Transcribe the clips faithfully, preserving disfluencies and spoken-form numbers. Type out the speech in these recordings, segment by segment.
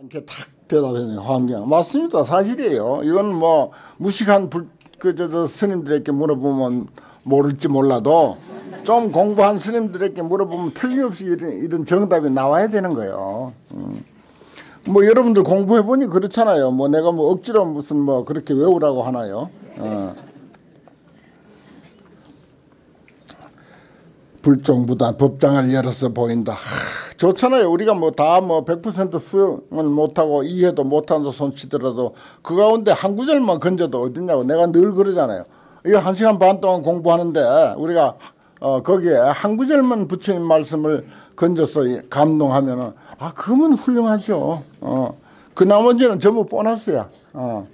이렇게 탁 대답했네요. 환경 맞습니다. 사실이에요. 이건 뭐 무식한 불, 그, 저, 저 스님들에게 물어보면 모를지 몰라도 좀 공부한 스님들에게 물어보면 틀림없이 이런, 이런 정답이 나와야 되는 거예요. 음. 뭐 여러분들 공부해보니 그렇잖아요. 뭐 내가 뭐 억지로 무슨 뭐 그렇게 외우라고 하나요? 어. 불종부단 법장을 열어서 보인다. 하, 좋잖아요. 우리가 뭐 다 뭐 백 퍼센트 수용은 못하고 이해도 못한다 손치더라도 그 가운데 한 구절만 건져도 어딨냐고 내가 늘 그러잖아요. 이거 한 시간 반 동안 공부하는데 우리가 어 거기에 한 구절만 부처님 말씀을 건져서 감동하면은 아 그러면 훌륭하죠. 어. 그 나머지는 전부 보너스야. 어.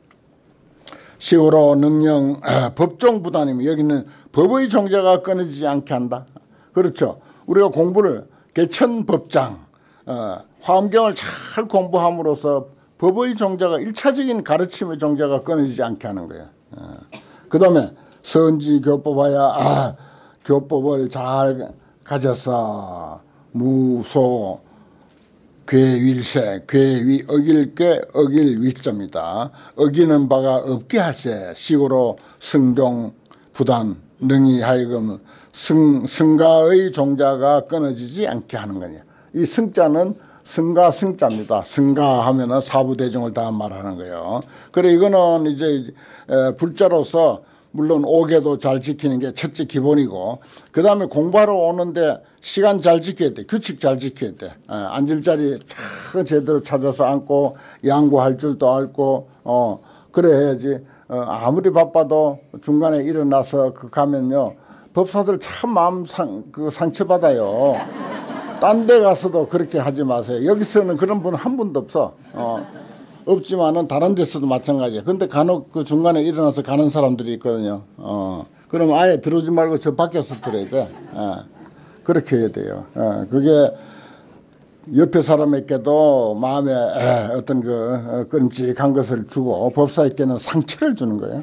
시우로 능령 아, 법종부단이면 여기는 법의 종자가 끊어지지 않게 한다. 그렇죠. 우리가 공부를 개천법장 어, 화엄경을 잘 공부함으로써 법의 종자가 일차적인 가르침의 종자가 끊어지지 않게 하는 거예요. 어. 그 다음에 선지교법하야 아, 교법을 잘 가져서 무소 괴윌세 괴위 어길 게 어길 위점이다. 어기는 바가 없게 할세 시고로 승종 부단 능히 하여금 승, 승가의 종자가 끊어지지 않게 하는 거냐. 이 승자는 승가 승자입니다. 승가 하면은 사부대종을 다 말하는 거예요. 그래 이거는 이제 에, 불자로서 물론 오계도 잘 지키는 게 첫째 기본이고 그 다음에 공부하러 오는데 시간 잘 지켜야 돼. 규칙 잘 지켜야 돼. 에, 앉을 자리 참 제대로 찾아서 앉고 양보할 줄도 알고 어 그래야지. 어, 아무리 바빠도 중간에 일어나서 그 가면요 법사들 참 마음 상, 그 상처받아요. 딴 데 가서도 그렇게 하지 마세요. 여기서는 그런 분 한 분도 없어. 어, 없지만은 다른 데서도 마찬가지야. 근데 간혹 그 중간에 일어나서 가는 사람들이 있거든요. 어, 그럼 아예 들어오지 말고 저 밖에서 들어야 돼. 어, 그렇게 해야 돼요. 어, 그게 옆에 사람에게도 마음에 에, 어떤 그 끔찍한 것을 주고 법사에게는 상처를 주는 거예요.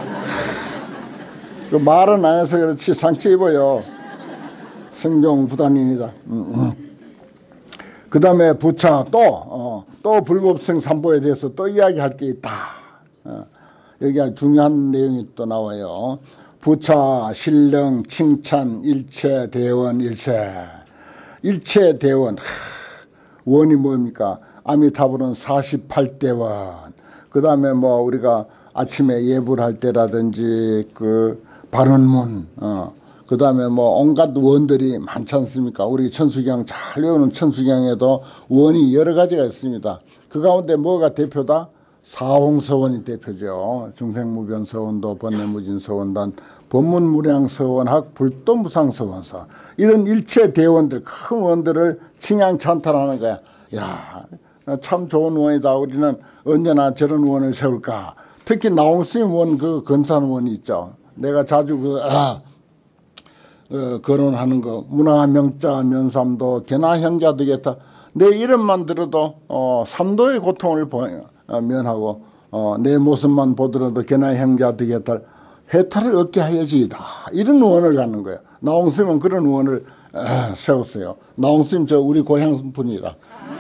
그 말은 안 해서 그렇지 상처 입어요. 승종부단입니다. 음, 음. 그 다음에 부차 또, 어, 또 불법성 삼보에 대해서 또 이야기할 게 있다. 어, 여기 아주 중요한 내용이 또 나와요. 부차, 신령, 칭찬, 일체, 대원, 일세. 일체, 대원. 원이 뭡니까? 아미타불은 사십팔 대원. 그 다음에 뭐 우리가 아침에 예불 할 때라든지 그 발언문, 어. 그 다음에 뭐 온갖 원들이 많지 않습니까? 우리 천수경 잘 외우는 천수경에도 원이 여러 가지가 있습니다. 그 가운데 뭐가 대표다? 사홍서원이 대표죠. 중생무변서원도 번뇌무진서원단 법문무량서원학 불도무상서원서 이런 일체 대원들 큰 원들을 칭양 찬탄하는 거야. 야, 참 좋은 원이다. 우리는 언제나 저런 원을 세울까. 특히 나홍스님 원 그 근사한 원이 있죠. 내가 자주 그 아, 어, 거론하는 거 문화 명자 면삼도 개나 형자 되겠다. 내 이름만 들어도 어, 삼도의 고통을 보, 어, 면하고 어, 내 모습만 보더라도 개나 형자 되겠다. 해탈을 얻게 하여지이다. 이런 원을 갖는 거예요. 나홍스님은 그런 원을 에, 세웠어요. 나홍스님 저 우리 고향 분이라.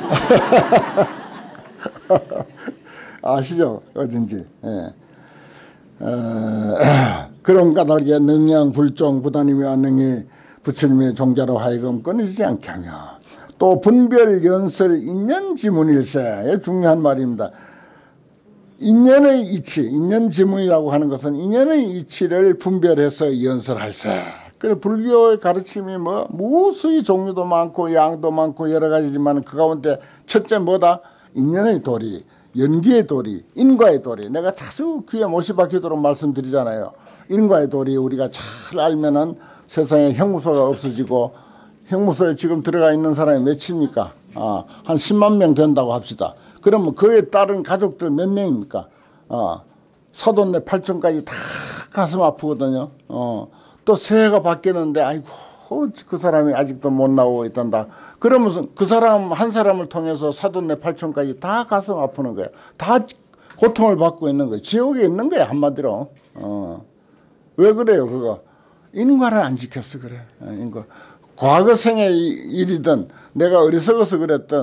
아시죠? 어딘지. 예. 어, 그런 까닭에 능량 불종 부단이며 능히 부처님의 종자로 하여금 끊이지 않게 하며 또 분별 연설 인연지문일세. 중요한 말입니다. 인연의 이치, 인연지문이라고 하는 것은 인연의 이치를 분별해서 연설할세. 그래 불교의 가르침이 뭐 무수히 종류도 많고 양도 많고 여러 가지지만 그 가운데 첫째 뭐다? 인연의 도리, 연기의 도리, 인과의 도리. 내가 자주 귀에 못이 박히도록 말씀드리잖아요. 인과의 도리 우리가 잘 알면은 세상에 형무소가 없어지고 형무소에 지금 들어가 있는 사람이 몇입니까? 아, 한 십만 명 된다고 합시다. 그러면 그에 따른 가족들 몇 명입니까? 어, 사돈네 팔촌까지 다 가슴 아프거든요. 어, 또 새해가 바뀌는데 아이고 그 사람이 아직도 못 나오고 있단다. 그러면서 그 사람 한 사람을 통해서 사돈네 팔촌까지 다 가슴 아프는 거예요. 다 고통을 받고 있는 거예요. 지옥에 있는 거예요 한마디로. 어. 왜 그래요 그거? 인과를 안 지켰어 그래. 인과. 과거 생의 일이든 내가 어리석어서 그랬든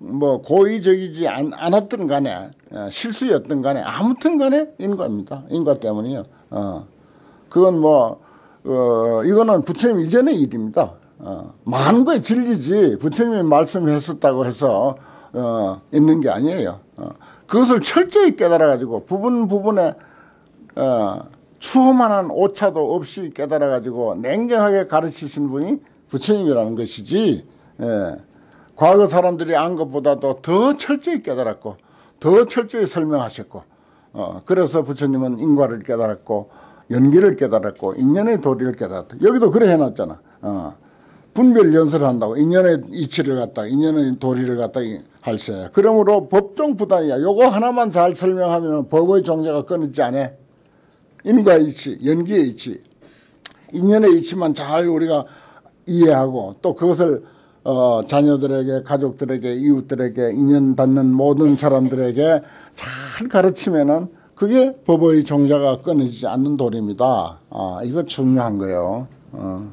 뭐 고의적이지 않, 않았든 간에 어, 실수였든 간에 아무튼 간에 인과입니다. 인과 때문이요. 어. 그건 뭐 어, 이거는 부처님 이전의 일입니다. 어. 많은 거에 진리지 부처님이 말씀했었다고 해서 어, 있는 게 아니에요. 어. 그것을 철저히 깨달아 가지고 부분 부분에 어, 추호만한 오차도 없이 깨달아 가지고 냉정하게 가르치신 분이 부처님이라는 것이지. 예. 과거 사람들이 안 것보다도 더 철저히 깨달았고 더 철저히 설명하셨고 어, 그래서 부처님은 인과를 깨달았고 연기를 깨달았고 인연의 도리를 깨달았다. 여기도 그래 해놨잖아. 어, 분별 연설을 한다고 인연의 이치를 갖다 인연의 도리를 갖다 할세. 그러므로 법종 부단이야. 요거 하나만 잘 설명하면 법의 종자가 끊이지 않아. 인과의 이치, 연기의 이치, 인연의 이치만 잘 우리가 이해하고 또 그것을 어, 자녀들에게, 가족들에게, 이웃들에게, 인연 닿는 모든 사람들에게 잘 가르치면은 그게 법의 종자가 끊이지 않는 도리입니다. 아, 이거 중요한 거예요. 어.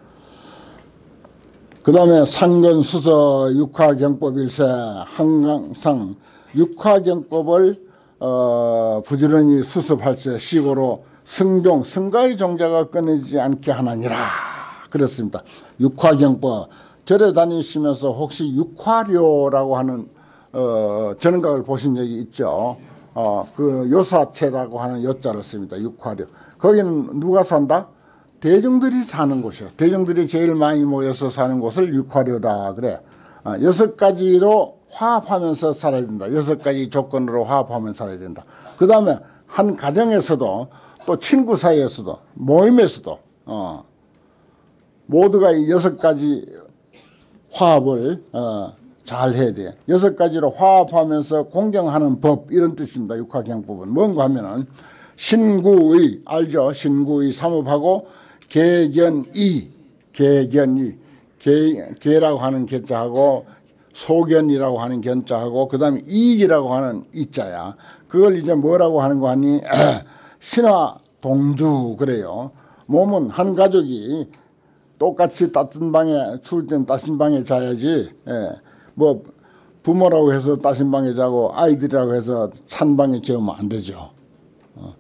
그 다음에 상근수서 육화경법일세 항상 육화경법을 어, 부지런히 수습할세 시고로 승종, 승가의 종자가 끊이지 않게 하나니라. 그렇습니다. 육화경법. 절에 다니시면서 혹시 육화료라고 하는 어, 전각을 보신 적이 있죠. 어, 그 요사체라고 하는 요자를 씁니다. 육화료. 거기는 누가 산다? 대중들이 사는 곳이요. 대중들이 제일 많이 모여서 사는 곳을 육화료다 그래. 어, 여섯 가지로 화합하면서 살아야 된다. 여섯 가지 조건으로 화합하면서 살아야 된다. 그 다음에 한 가정에서도 또 친구 사이에서도 모임에서도 어, 모두가 이 여섯 가지 화합을 어, 잘 해야 돼. 여섯 가지로 화합하면서 공경하는 법 이런 뜻입니다. 육화경법은 뭔가 하면은 신구의 알죠? 신구의 삼업하고 개견이 개견이 개, 개라고 하는 개자하고 소견이라고 하는 견자하고 그 다음에 이익이라고 하는 이자야. 그걸 이제 뭐라고 하는 거 아니? 신화 동주 그래요. 몸은 한 가족이 똑같이 따뜻한 방에 추울 땐 따신 방에 자야지. 예. 뭐 부모라고 해서 따신 방에 자고 아이들이라고 해서 찬 방에 재우면 안 되죠. 어.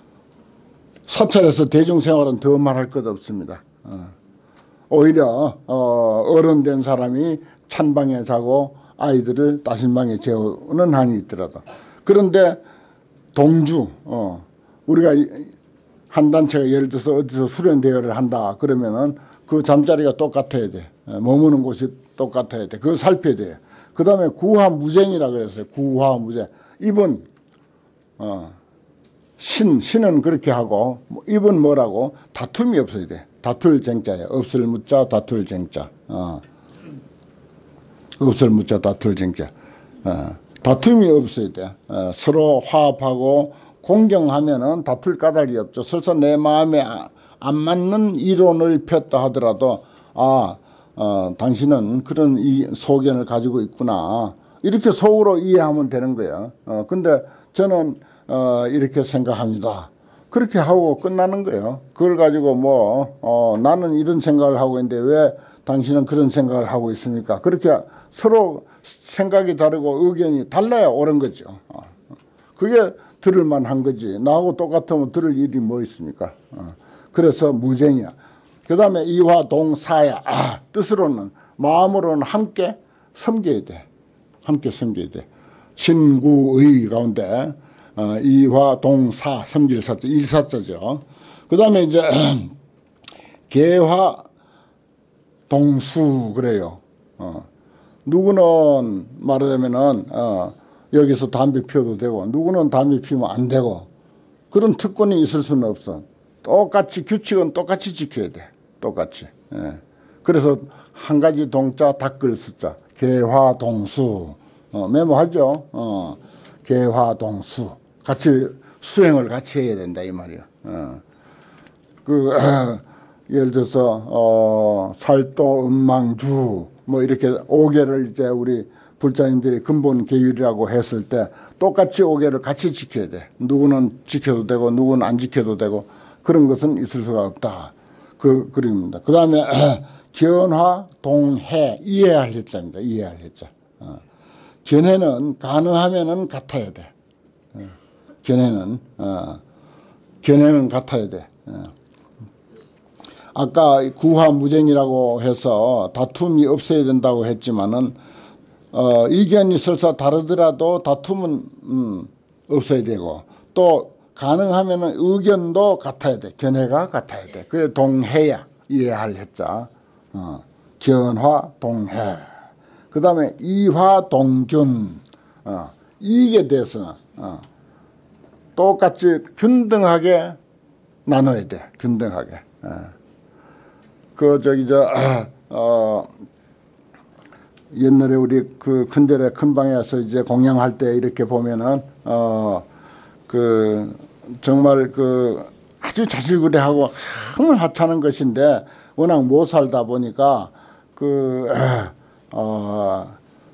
사찰에서 대중생활은 더 말할 것 없습니다. 어. 오히려 어, 어른 된 사람이 찬 방에 자고 아이들을 따신 방에 재우는 한이 있더라도. 그런데 동주 어. 우리가 한 단체가 예를 들어서 어디서 수련 대회를 한다 그러면은 그 잠자리가 똑같아야 돼. 머무는 곳이 똑같아야 돼. 그걸 살펴야 돼. 그 다음에 구화무쟁이라고 그랬어요. 구화무쟁. 입은 어, 신, 신은 그렇게 하고 입은 뭐라고? 다툼이 없어야 돼. 다툴 쟁자야. 없을 묻자 다툴 쟁자. 어. 없을 묻자 다툴 쟁자. 어. 다툼이 없어야 돼. 어. 서로 화합하고 공경하면은 다툴 까닭이 없죠. 설사 내 마음에 안 맞는 이론을 폈다 하더라도 아, 어, 당신은 그런 이 소견을 가지고 있구나. 이렇게 속으로 이해하면 되는 거예요. 어, 근데 저는 어, 이렇게 생각합니다. 그렇게 하고 끝나는 거예요. 그걸 가지고 뭐 어, 나는 이런 생각을 하고 있는데 왜 당신은 그런 생각을 하고 있습니까? 그렇게 서로 생각이 다르고 의견이 달라야 옳은 거죠. 어, 그게 들을 만한 거지. 나하고 똑같으면 들을 일이 뭐 있습니까? 어. 그래서 무쟁이야. 그 다음에 이화동사야. 아, 뜻으로는 마음으로는 함께 섬겨야 돼. 함께 섬겨야 돼. 신구의 가운데 어, 이화동사 섬길 사자 일사자죠. 그 다음에 이제 개화동수 그래요. 어. 누구는 말하자면은 어, 여기서 담배 피워도 되고 누구는 담배 피우면 안 되고 그런 특권이 있을 수는 없어. 똑같이 규칙은 똑같이 지켜야 돼. 똑같이. 예. 그래서 한 가지 동자 닦을 수자 개화동수 어, 메모하죠. 어, 개화동수 같이 수행을 같이 해야 된다 이 말이야. 어. 그 어, 예를 들어서 어, 살도 음망주 뭐 이렇게 오계를 이제 우리 불자님들이 근본 계율이라고 했을 때 똑같이 오계를 같이 지켜야 돼. 누구는 지켜도 되고 누구는 안 지켜도 되고 그런 것은 있을 수가 없다. 그 그림입니다. 그 다음에 견화 동해 이해할 해자입니다. 이해할 해자. 어. 견해는 가능하면은 같아야 돼. 어, 견해는 어, 견해는 같아야 돼. 어. 아까 구화무쟁이라고 해서 다툼이 없어야 된다고 했지만은 어, 의견이 설사 다르더라도 다툼은 음, 없어야 되고 또 가능하면은 의견도 같아야 돼. 견해가 같아야 돼. 그게 동해야. 이해할 해자. 어, 견화 동해. 그 다음에 이화 동균. 어, 이익에 대해서는 어, 똑같이 균등하게 나눠야 돼. 균등하게. 어. 그 저기 저 어, 옛날에 우리 그 큰절에 큰방에서 이제 공양할 때 이렇게 보면은 어 그 정말 그 아주 자질구레하고 정말 하찮은 것인데 워낙 못 살다 보니까 그 어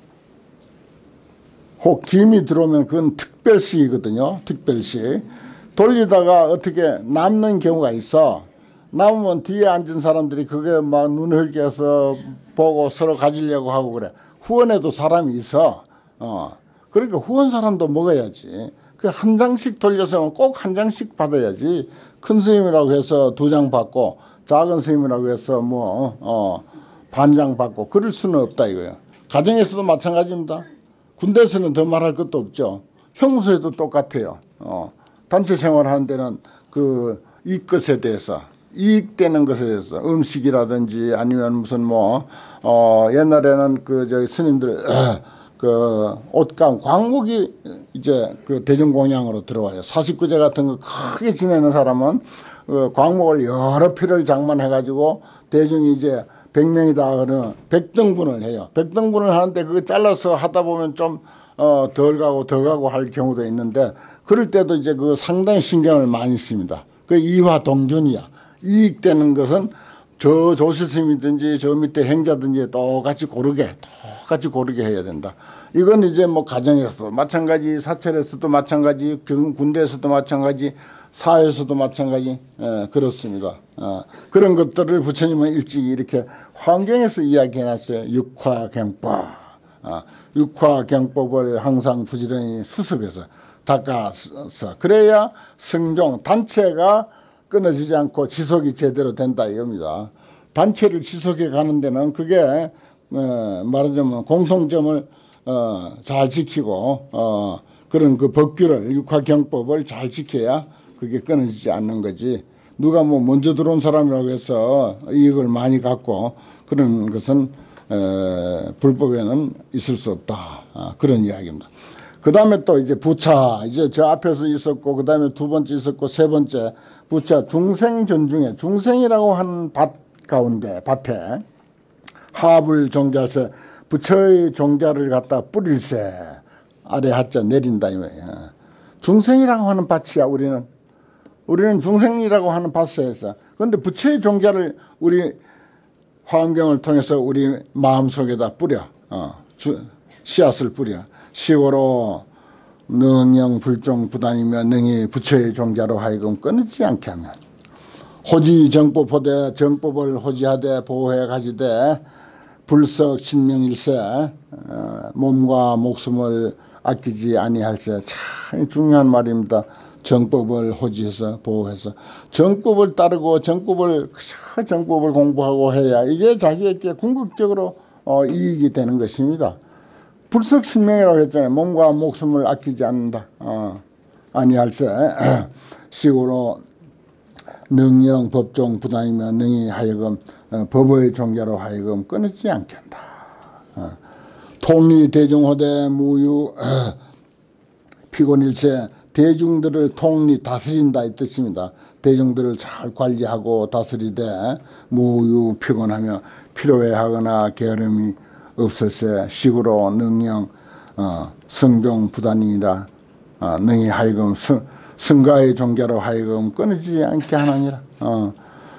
혹 김이 들어오면 그건 특별식이거든요. 특별식. 돌리다가 어떻게 남는 경우가 있어. 남으면 뒤에 앉은 사람들이 그게 막 눈을 흘겨서 보고 서로 가지려고 하고 그래. 후원에도 사람이 있어. 어. 그러니까 후원 사람도 먹어야지. 그 한 장씩 돌려서 꼭 한 장씩 받아야지. 큰 스님이라고 해서 두 장 받고 작은 스님이라고 해서 뭐 어, 반 장 받고 그럴 수는 없다 이거예요. 가정에서도 마찬가지입니다. 군대에서는 더 말할 것도 없죠. 형무소에도 똑같아요. 어. 단체 생활하는 데는 그 이 것에 대해서 이익되는 것에 대해서 음식이라든지 아니면 무슨 뭐 어 옛날에는 그 저기 스님들 그 옷감 광복이 이제 그 대중공양으로 들어와요. 사십구제 같은 거 크게 지내는 사람은 그 광복을 여러 피를 장만해 가지고 대중이 이제 백 명이다 그러면 백등분을 해요. 백등분을 하는데 그거 잘라서 하다 보면 좀 어 덜 가고 더 가고 할 경우도 있는데 그럴 때도 이제 그 상당히 신경을 많이 씁니다. 그 이화 동균이야. 이익되는 것은 저 조실스님이든지 저 밑에 행자든지 똑같이 고르게 똑같이 고르게 해야 된다. 이건 이제 뭐 가정에서도 마찬가지, 사찰에서도 마찬가지, 군대에서도 마찬가지, 사회에서도 마찬가지. 예, 그렇습니다. 어, 그런 것들을 부처님은 일찍 이렇게 환경에서 이야기해놨어요. 육화경법. 어, 육화경법을 항상 부지런히 수습해서 닦아서 그래야 성종 단체가 끊어지지 않고 지속이 제대로 된다 이겁니다. 단체를 지속해 가는 데는 그게 어, 말하자면 공통점을 어, 잘 지키고 어, 그런 그 법규를 육화경법을 잘 지켜야 그게 끊어지지 않는 거지. 누가 뭐 먼저 들어온 사람이라고 해서 이익을 많이 갖고 그런 것은 에, 불법에는 있을 수 없다. 아, 그런 이야기입니다. 그 다음에 또 이제 부차 이제 저 앞에서 있었고 그 다음에 두 번째 있었고 세 번째 부차 중생전중에 중생이라고 하는 밭 가운데 밭에 하불 종자세 부처의 종자를 갖다 뿌릴세 아래 하자 내린다 이거예요. 중생이라고 하는 밭이야 우리는 우리는 중생이라고 하는 밭에서 그런데 부처의 종자를 우리 화엄경을 통해서 우리 마음속에다 뿌려 어, 주, 씨앗을 뿌려 시고로 능영 불종 부단이며 능히 부처의 종자로 하여금 끊이지 않게 하면 호지 정법호대 정법을 호지하되 보호해 가지되 불석 신명일세 어, 몸과 목숨을 아끼지 아니할세 참 중요한 말입니다. 정법을 호지해서 보호해서 정법을 따르고 정법을 정법을 공부하고 해야 이게 자기에게 궁극적으로 어, 이익이 되는 것입니다. 불석신명이라고 했잖아요. 몸과 목숨을 아끼지 않는다. 어, 아니할세 시고로 능령 법종 부단이며 능히 하여금 어, 법의 종자로 하여금 끊이지 않게 한다. 어, 통리 대중호대 무유 어, 피곤일체 대중들을 통리 다스린다 이 뜻입니다. 대중들을 잘 관리하고 다스리되 무유 피곤하며 피로해하거나 게으름이 없을세 식으로 능령 어, 성종 부단이라 어, 능히 하여금 성, 성가의 종자로 하여금 끊이지 않게 하느니라. 어,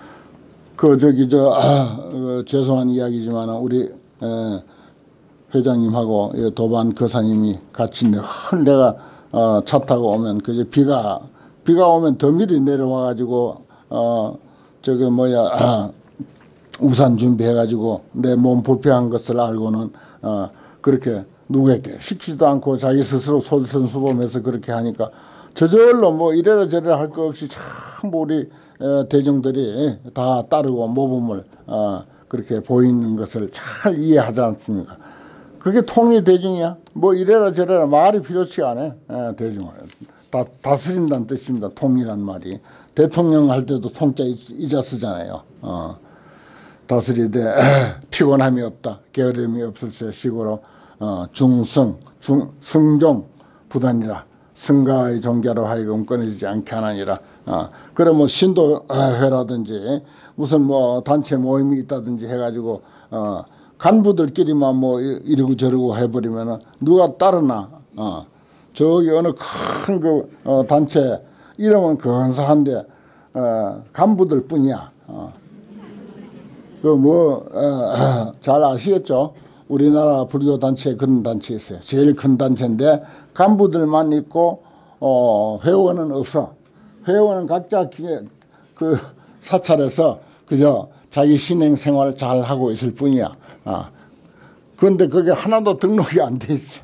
그 저기 저 아, 어, 죄송한 이야기지만 우리 에, 회장님하고 도반 거사님이 같이 늘 내가 어, 차 타고 오면 그게 비가 비가 오면 더 미리 내려와 가지고 어 저기 뭐야 아, 우산 준비해 가지고 내 몸 불편한 것을 알고는 어 그렇게 누구에게 시키지도 않고 자기 스스로 솔선수범해서 그렇게 하니까 저절로 뭐 이래라 저래라 할 거 없이 참 우리 대중들이 다 따르고 모범을 어 그렇게 보이는 것을 잘 이해하지 않습니까? 그게 통일 대중이야. 뭐 이래라 저래라 말이 필요치 않아. 대중을 다 다스린다는 뜻입니다. 통이란 말이. 대통령 할 때도 통자 이자 쓰잖아요. 어. 다스리되 피곤함이 없다. 게으름이 없을세 식으로 어, 중승, 중, 승종 부단이라 승가의 종교로 하여금 끊어지지 않게 하느니라. 어, 그러면 뭐 신도회라든지 무슨 뭐 단체 모임이 있다든지 해가지고 어, 간부들끼리만 뭐 이러고 저러고 해버리면은 누가 따르나? 어, 저기 어느 큰 그 어, 단체 이름은 근사한데 어, 간부들 뿐이야. 어. 그 뭐 잘 어, 어, 아시겠죠? 우리나라 불교 단체 큰 단체 있어요. 제일 큰 단체인데 간부들만 있고 어, 회원은 없어. 회원은 각자 그 사찰에서 그저 자기 신행 생활 잘 하고 있을 뿐이야. 아. 그런데 그게 하나도 등록이 안 돼 있어.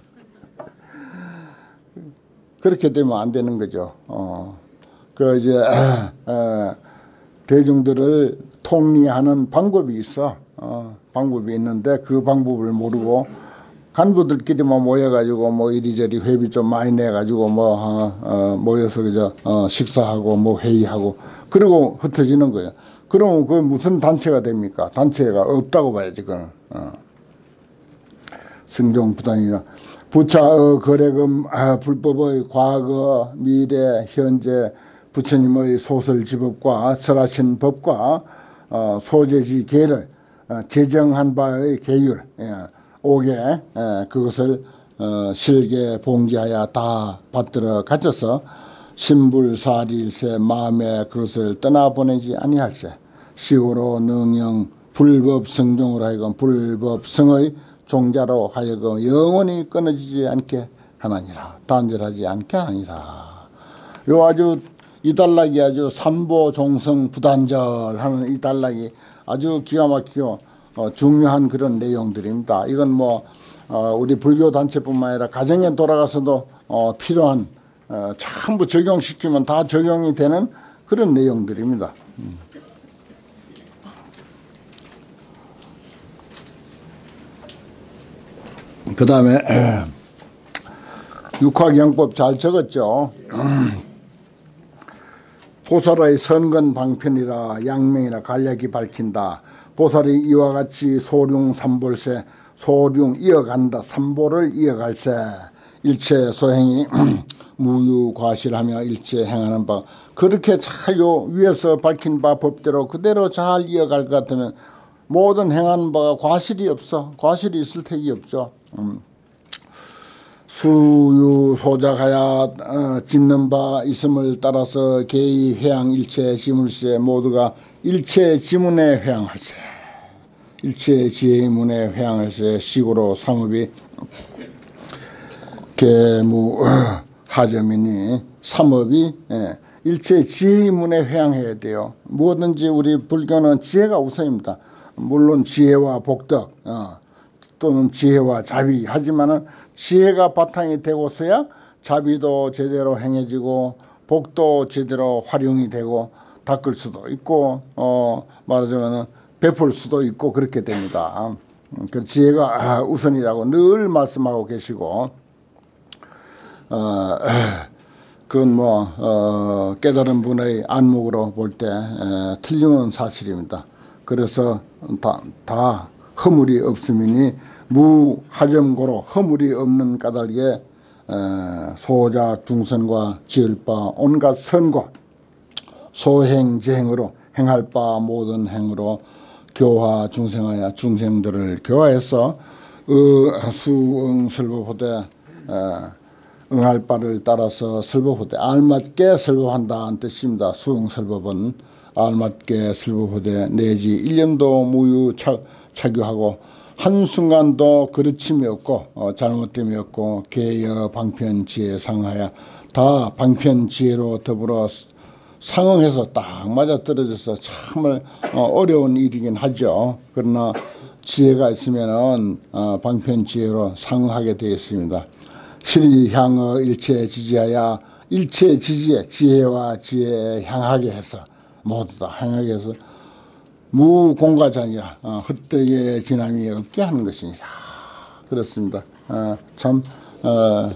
그렇게 되면 안 되는 거죠. 어. 그 이제 에, 에, 대중들을 통리하는 방법이 있어. 어, 방법이 있는데 그 방법을 모르고 간부들끼리만 모여가지고 뭐 이리저리 회비 좀 많이 내가지고 뭐 어, 어, 모여서 그저 어, 식사하고 뭐 회의하고 그리고 흩어지는 거예요. 그러면 그 무슨 단체가 됩니까? 단체가 없다고 봐야지 그는. 어. 승종부단이나 부차 어, 거래금 아, 불법의 과거 미래 현재 부처님의 소설지법과 설하신 법과 어, 소재지 계를 어, 제정한 바의 계율 예, 오개 예, 그것을 어, 실계 봉지하여 다 받들어 가져서 신불사리일세 마음에 그것을 떠나보내지 아니할세 시고로 능영 불법성종으로 하여금 불법성의 종자로 하여금 영원히 끊어지지 않게 하나니라. 단절하지 않게 하니라. 요 아주 이 단락이 아주 삼보 종성 부단절 하는 이 단락이 아주 기가 막히고 어, 중요한 그런 내용들입니다. 이건 뭐 어, 우리 불교 단체뿐만 아니라 가정에 돌아가서도 어, 필요한 어, 전부 적용시키면 다 적용이 되는 그런 내용들입니다. 음. 그 다음에 육화경법 잘 적었죠. 보살의 선건 방편이라 양명이라 간략히 밝힌다. 보살이 이와 같이 소룡 삼볼세 소룡 이어간다. 삼보를 이어갈세 일체 소행이 무유과실하며 일체 행하는 바 그렇게 잘 요 위에서 밝힌 바 법대로 그대로 잘 이어갈 것 같으면 모든 행하는 바가 과실이 없어. 과실이 있을 택이 없죠. 음. 수유 소작하여 어, 짓는 바 있음을 따라서 개의 회양 일체 지물세 모두가 일체 지문에 회양할세 일체 지문에 회양할세 식으로 삼업이 계무 하점이니 삼업이 예, 일체 지문에 회양해야 돼요. 뭐든지 우리 불교는 지혜가 우선입니다. 물론 지혜와 복덕 어, 또는 지혜와 자비 하지만은 지혜가 바탕이 되고서야 자비도 제대로 행해지고 복도 제대로 활용이 되고 닦을 수도 있고 어 말하자면은 베풀 수도 있고 그렇게 됩니다. 그 지혜가 우선이라고 늘 말씀하고 계시고 어 그건 뭐 어 깨달은 분의 안목으로 볼 때 틀림없는 사실입니다. 그래서 다, 다 허물이 없음이니 무하점고로 허물이 없는 까닭에 소자 중선과 지을 바 온갖 선과 소행제행으로 행할 바 모든 행으로 교화 중생하여 중생들을 교화해서 수응 설법하되 응할 바를 따라서 설법하되 알맞게 설법한다는 뜻입니다. 수응 설법은 알맞게 설법하되 내지 일 년도 무유 차, 차교하고 한순간도 그르침이 없고 어, 잘못됨이 없고 개여 방편지혜 상하여 다 방편지혜로 더불어 상응해서 딱 맞아떨어져서 정말 어, 어려운 일이긴 하죠. 그러나 지혜가 있으면은 어, 방편지혜로 상하게 되어 있습니다. 실이 향어 일체 지지하야 일체 지지에 지혜와 지혜에 향하게 해서 모두 다 향하게 해서 무공과자니라 어, 헛되게 진함이 없게 하는 것이니라. 그렇습니다. 어, 참 어,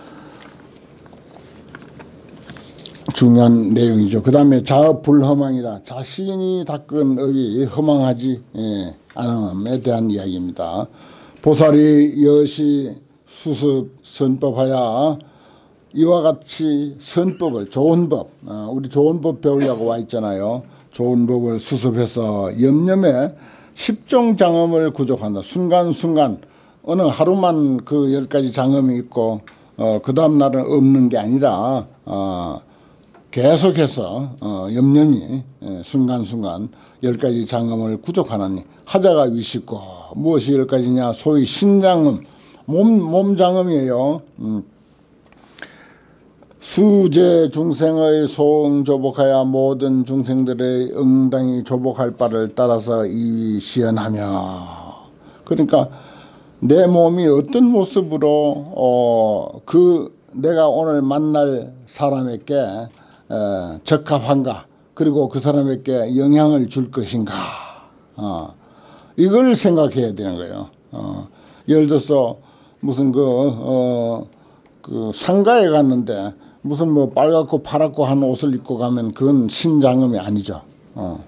중요한 내용이죠. 그 다음에 자업불허망이라 자신이 닦은 업이 허망하지 예, 않음에 대한 이야기입니다. 보살이 여시 수습 선법하야 이와 같이 선법을 좋은 법 어, 우리 좋은 법 배우려고 와 있잖아요. 좋은 법을 수습해서 염념에 십종 장엄을 구족한다. 순간순간 어느 하루만 그 열 가지 장엄이 있고 어, 그 다음 날은 없는 게 아니라 어, 계속해서 어, 염념이 예, 순간순간 열 가지 장엄을 구족하나니 하자가 위십고 무엇이 열 가지냐 소위 신장엄 몸, 몸장엄이에요. 음. 수제 중생의 소응 조복하여 모든 중생들의 응당히 조복할 바를 따라서 이 시연하며 그러니까 내 몸이 어떤 모습으로 어, 그 내가 오늘 만날 사람에게 어, 적합한가 그리고 그 사람에게 영향을 줄 것인가 어, 이걸 생각해야 되는 거예요. 어, 예를 들어서 무슨 그, 어, 그 상가에 갔는데 무슨 뭐 빨갛고 파랗고 한 옷을 입고 가면 그건 신장엄이 아니죠. 어.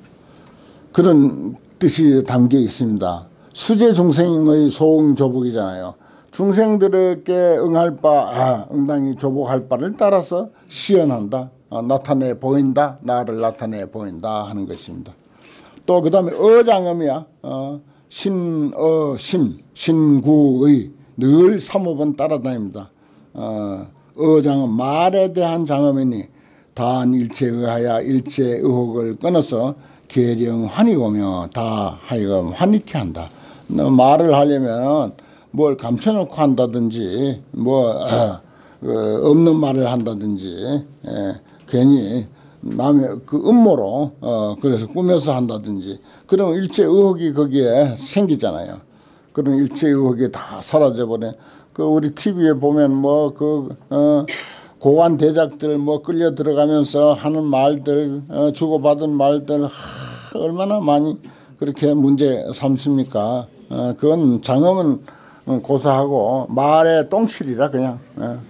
그런 뜻이 담겨 있습니다. 수제 중생의 소응 조복이잖아요. 중생들에게 응할 바, 아, 응당히 조복할 바를 따라서 시연한다. 어, 나타내 보인다. 나를 나타내 보인다 하는 것입니다. 또 그 다음에 어장엄이야. 어, 신어 심 신구의 늘 삼업은 따라다닙니다. 어, 어장은 말에 대한 장엄이니 단 일체 의하여 일체 의혹을 끊어서 계령 환희오며 다 하여금 환희케 한다. 말을 하려면 뭘 감춰놓고 한다든지 뭐 어, 어, 없는 말을 한다든지 예, 괜히 남의 그 음모로 어, 그래서 꾸며서 한다든지 그러면 일체 의혹이 거기에 생기잖아요. 그런 일체 의혹이 다 사라져버려. 그 우리 티비에 보면 뭐 그 어 고관 대작들 뭐 끌려 들어가면서 하는 말들 어 주고받은 말들 하, 얼마나 많이 그렇게 문제 삼습니까? 어 그건 장엄은 고사하고 말의 똥칠이라 그냥 어,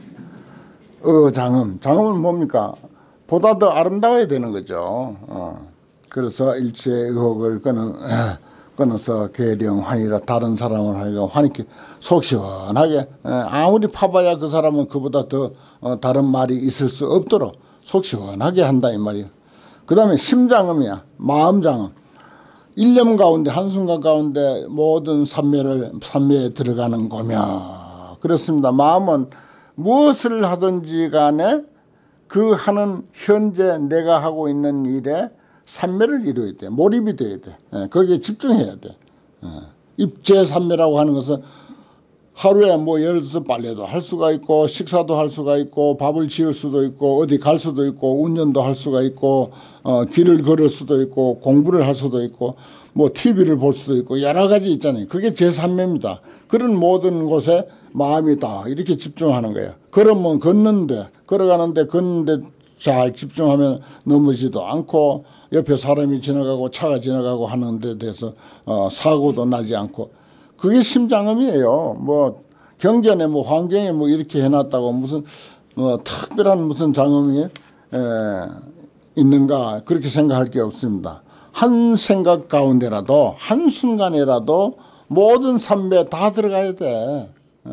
어 장엄 장엄은 뭡니까? 보다 더 아름다워야 되는 거죠. 어 그래서 일체 의혹을 끊은 어, 끊어서 계령환이라 다른 사람을 하니까 환희케 속 시원하게 아무리 파봐야 그 사람은 그보다 더 다른 말이 있을 수 없도록 속 시원하게 한다 이 말이에요. 그 다음에 심장음이야. 마음장음. 일념 가운데 한순간 가운데 모든 삼매를 삼매에 들어가는 거며 그렇습니다. 마음은 무엇을 하든지 간에 그 하는 현재 내가 하고 있는 일에 삼매를 이루어야 돼. 몰입이 돼야 돼. 예, 거기에 집중해야 돼. 예. 입제삼매라고 하는 것은 하루에 뭐 예를 들어서 빨래도 할 수가 있고 식사도 할 수가 있고 밥을 지을 수도 있고 어디 갈 수도 있고 운전도 할 수가 있고 어, 길을 걸을 수도 있고 공부를 할 수도 있고 뭐 티비를 볼 수도 있고 여러 가지 있잖아요. 그게 제삼매입니다. 그런 모든 곳에 마음이 다 이렇게 집중하는 거예요. 걸으면 걷는데 걸어가는데 걷는데 잘 집중하면 넘어지도 않고 옆에 사람이 지나가고 차가 지나가고 하는 데 대해서 어, 사고도 나지 않고 그게 심장음이에요. 뭐 경전에 뭐 환경에 뭐 이렇게 해놨다고 무슨 뭐 특별한 무슨 장음이 에, 있는가 그렇게 생각할 게 없습니다. 한 생각 가운데라도 한 순간이라도 모든 삼매 다 들어가야 돼.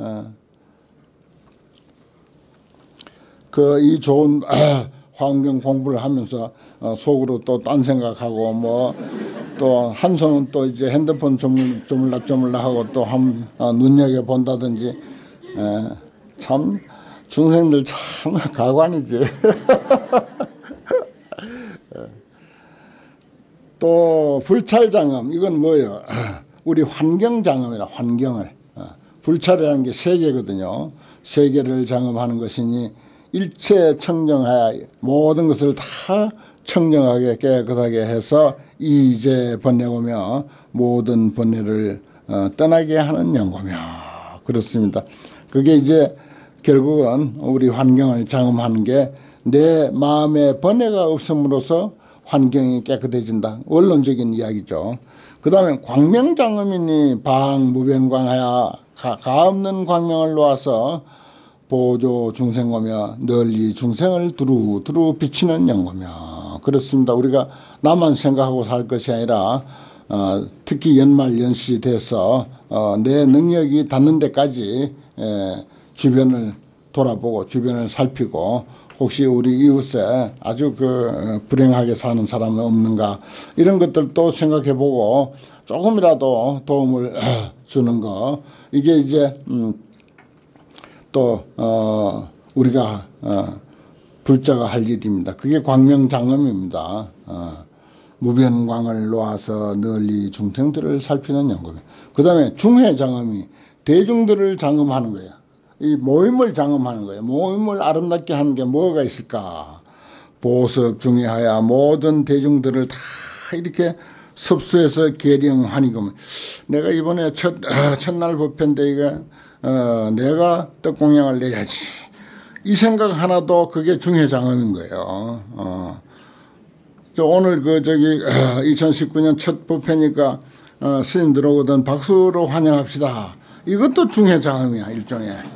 그 이 좋은 아, 환경 공부를 하면서 어, 속으로 또 딴 생각하고 뭐 또 한 손은 또 이제 핸드폰 조물, 조물락조물락 하고 또 한 어, 눈여겨 본다든지 에, 참 중생들 참 가관이지. 또 불찰장엄 이건 뭐예요? 우리 환경장엄이라 환경을 어, 불찰이라는 게 세계거든요. 세계를 장엄하는 것이니 일체 청정하여 모든 것을 다 청정하게 깨끗하게 해서 이제 번뇌오며 모든 번뇌를 어, 떠나게 하는 연고며 그렇습니다. 그게 이제 결국은 우리 환경을 장엄하는 게 내 마음에 번뇌가 없음으로써 환경이 깨끗해진다. 원론적인 이야기죠. 그 다음에 광명장엄이니 방무변광하여 가없는 광명을 놓아서 보조 중생거며 널리 중생을 두루두루 비치는 연고며 그렇습니다. 우리가 나만 생각하고 살 것이 아니라 어, 특히 연말 연시 돼서 어, 내 능력이 닿는 데까지 에, 주변을 돌아보고 주변을 살피고 혹시 우리 이웃에 아주 그 불행하게 사는 사람은 없는가 이런 것들도 생각해보고 조금이라도 도움을 주는 거 이게 이제 음 또 어 우리가 어 불자가 할 일입니다. 그게 광명장엄입니다. 어 무변광을 놓아서 널리 중생들을 살피는 연구입니다. 그 다음에 중회장엄이 대중들을 장엄하는 거예요. 이 모임을 장엄하는 거예요. 모임을 아름답게 하는 게 뭐가 있을까? 보섭 중회하여 모든 대중들을 다 이렇게 섭수해서 계령하니금 내가 이번에 첫 첫날 법회인데 이거 어, 내가 떡공양을 내야지 이 생각 하나도 그게 중회장엄인 거예요. 어. 저 오늘 그 저기 어, 이천십구 년 첫 법회니까 어, 스님 들어오던 박수로 환영합시다. 이것도 중회장엄이야 일종의 예.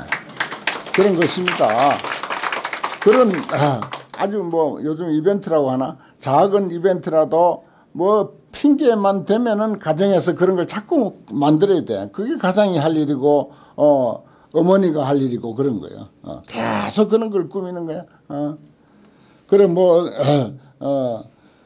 그런 것입니다. 그런 아, 아주 뭐 요즘 이벤트라고 하나 작은 이벤트라도 뭐 핑계만 되면은 가정에서 그런 걸 자꾸 만들어야 돼. 그게 가장이 할 일이고 어 어머니가 할 일이고 그런 거예요. 어, 계속 그런 걸 꾸미는 거야. 어. 그래 뭐 어, 어,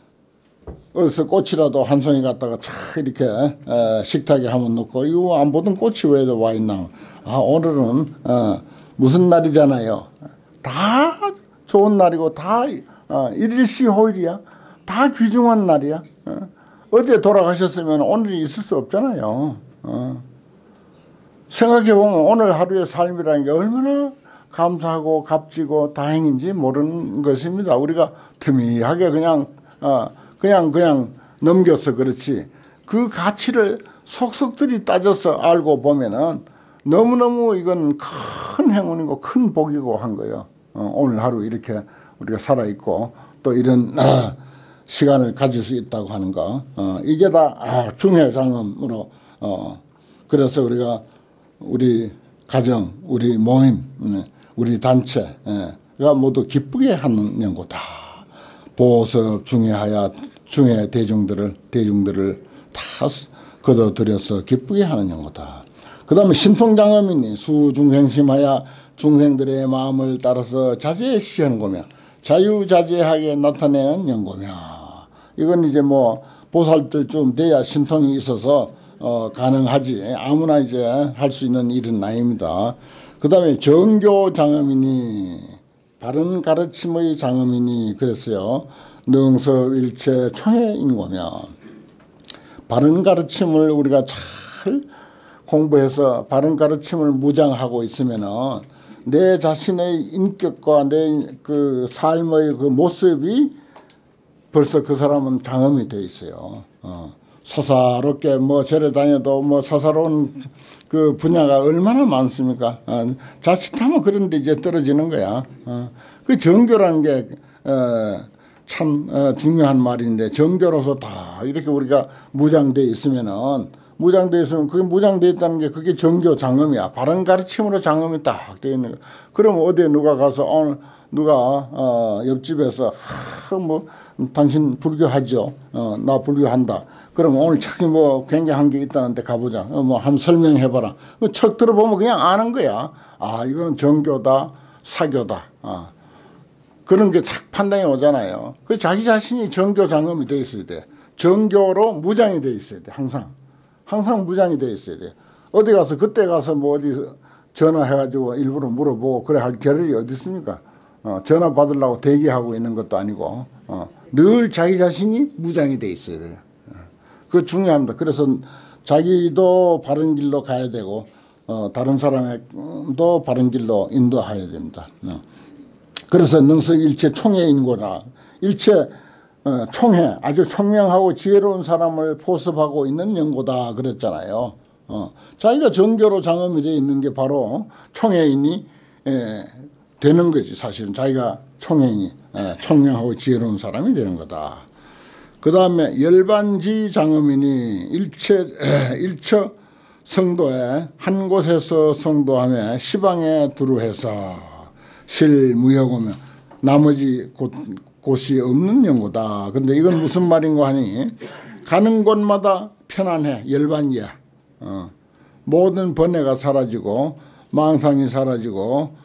어디서 꽃이라도 한 송이 갖다가 촥 이렇게 어, 식탁에 한번 놓고 이거 안 보던 꽃이 왜 와 있나. 아 오늘은 어, 무슨 날이잖아요. 다 좋은 날이고 다 어, 일일시호일이야. 다 귀중한 날이야. 어. 어제 돌아가셨으면 오늘이 있을 수 없잖아요. 어. 생각해보면 오늘 하루의 삶이라는 게 얼마나 감사하고 값지고 다행인지 모르는 것입니다. 우리가 틈이하게 그냥 어, 그냥 그냥 넘겨서 그렇지 그 가치를 속속들이 따져서 알고 보면은 너무너무 이건 큰 행운이고 큰 복이고 한 거예요. 어, 오늘 하루 이렇게 우리가 살아있고 또 이런 어, 시간을 가질 수 있다고 하는 거 어, 이게 다 아, 중회장엄으로 어, 그래서 우리가 우리 가정, 우리 모임, 우리 단체가 모두 기쁘게 하는 연고다. 보섭 중회하여 중회 대중들을 대중들을 다 걷어들여서 기쁘게 하는 연고다. 그 다음에 신통장엄이니 수중생심하여 중생들의 마음을 따라서 자제시하는 거며 자유자재하게 나타내는 연고며 이건 이제 뭐 보살들쯤 돼야 신통이 있어서 어, 가능하지 아무나 이제 할 수 있는 일은 아닙니다. 그 다음에 정교장엄이니 바른 가르침의 장엄이니 그랬어요. 능섭일체 총회인고면 바른 가르침을 우리가 잘 공부해서 바른 가르침을 무장하고 있으면은 내 자신의 인격과 내 그 삶의 그 모습이 벌써 그 사람은 장엄이 돼 있어요. 어. 사사롭게 뭐 절에 다녀도 뭐 사사로운 그 분야가 얼마나 많습니까? 어, 자칫하면 그런데 이제 떨어지는 거야. 어, 그 정교라는 게 참 어, 어, 중요한 말인데 정교로서 다 이렇게 우리가 무장돼 있으면은 무장돼 있으면 그게 무장돼 있다는 게 그게 정교 장엄이야. 바른 가르침으로 장엄이 딱 돼 있는 거. 그럼 어디에 누가 가서 오늘 누가 어, 옆집에서 하, 뭐 당신 불교하죠? 어, 나 불교한다. 그럼 오늘 착히 뭐 굉장한 게 있다는데 가보자. 어, 뭐 한번 설명해봐라. 척 들어보면 그냥 아는 거야. 아 이거는 정교다, 사교다. 어. 그런 게 탁 판단이 오잖아요. 그 자기 자신이 정교 장엄이 돼 있어야 돼. 정교로 무장이 돼 있어야 돼. 항상. 항상 무장이 돼 있어야 돼. 어디 가서 그때 가서 뭐 어디 전화해가지고 일부러 물어보고 그래 할 겨를이 어디 있습니까? 어, 전화 받으려고 대기하고 있는 것도 아니고 어, 늘 자기 자신이 무장이 돼 있어야 돼요. 어, 그거 중요합니다. 그래서 자기도 바른 길로 가야 되고 어, 다른 사람도 바른 길로 인도해야 됩니다. 어. 그래서 능석 일체 총회인고라 일체 어, 총회, 아주 총명하고 지혜로운 사람을 포섭하고 있는 연고다 그랬잖아요. 어, 자기가 정교로 장엄이 되어 있는 게 바로 총회인이 에, 되는 거지. 사실은 자기가 총회인이 에, 총명하고 지혜로운 사람이 되는 거다. 그 다음에 열반지 장엄인이 일체, 에, 일처 성도에 한 곳에서 성도하며 시방에 두루해서 실무역오며 나머지 곳, 곳이 없는 연고다. 근데 이건 무슨 말인가 하니 가는 곳마다 편안해. 열반이야. 어. 모든 번뇌가 사라지고 망상이 사라지고